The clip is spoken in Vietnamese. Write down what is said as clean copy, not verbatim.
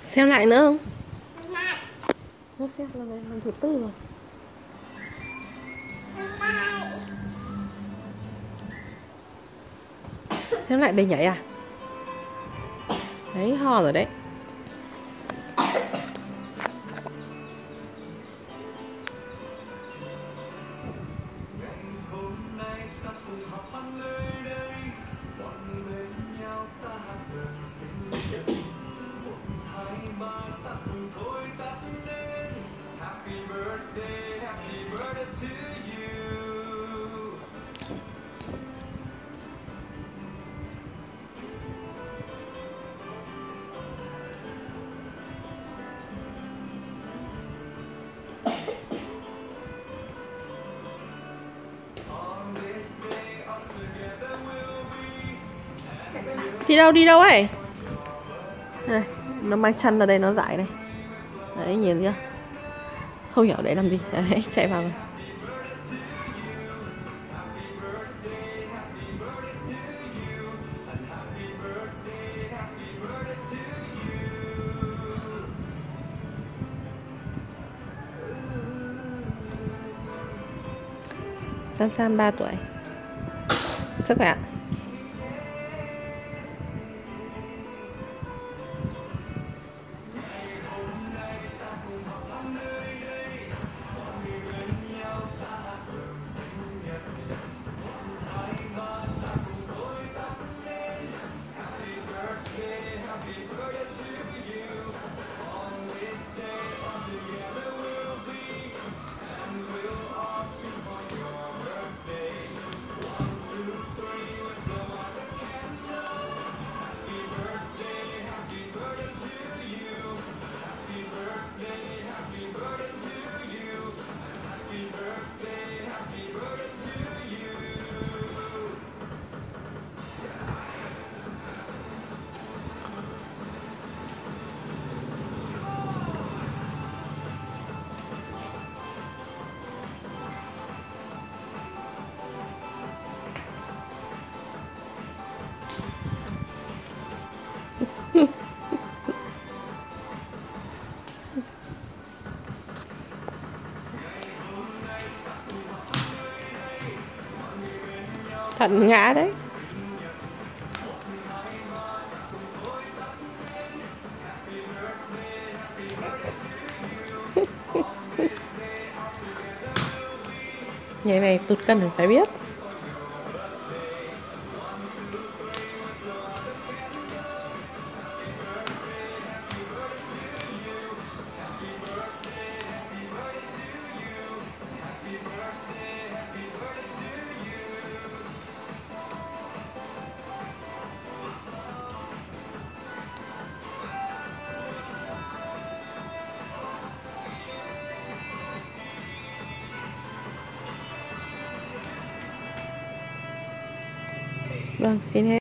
Xem lại nữa không? Nó xem là lần thứ tư rồi. Xem lại đây nhảy à? Đấy, ho rồi đấy. Đi đâu ấy? Này, nó mang chân ra đây nó dại đây. Đấy, nhìn chưa? Không hiểu để làm gì. Đấy, chạy vào rồi. Sam 3 tuổi. Sức khỏe. Thận ngã đấy. Ngày này tụt cân phải biết. Vâng, xin hết.